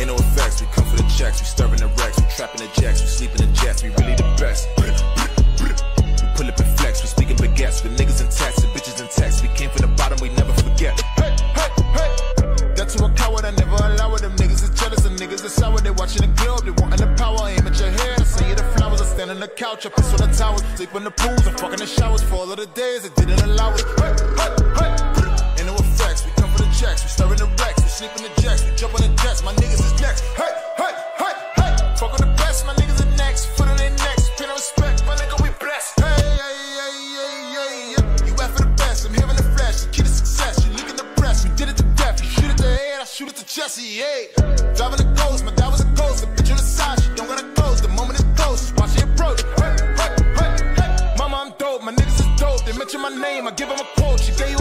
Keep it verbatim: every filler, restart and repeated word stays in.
Ain't no effects, we come for the checks. We stirring the wrecks, we trapping the jacks. We sleeping the jets, we really the best. We pull up and flex, we speaking baguettes. With niggas in text and bitches in text. We came from the bottom, we never forget. Hey, hey, hey. That's to a coward, I never allow it. Them niggas is jealous, and niggas is sour. They watching the globe, they wanting the power. Aim at your head, I send you the flowers. I stand on the couch, I piss on the towers. Sleep in the pools, I fuck in the showers. For all of the days, it didn't allow it. Hey, hey, hey. Ain't no effects, we come for the checks. We stirring the wrecks, we sleep in the jacks. We jump on the jets, my niggas is next. Hey, hey, hey, hey. Fuck on the best, my niggas are next. Foot on their necks, pay no respect, my nigga, we blessed. Hey, hey, hey, hey, hey, hey. You out for the best, I'm here in the flesh. The key to success, you look in the press. We did it to death, you shoot it to head, I shoot it to Jesse, hey. Driving the ghost, my dad was a ghost. The bitch on the side, she don't gotta close. The moment it's close, watch it approach. Hey, hey, hey, hey. Mama, I'm dope, my niggas is dope. They mention my name, I give them a quote. She gave you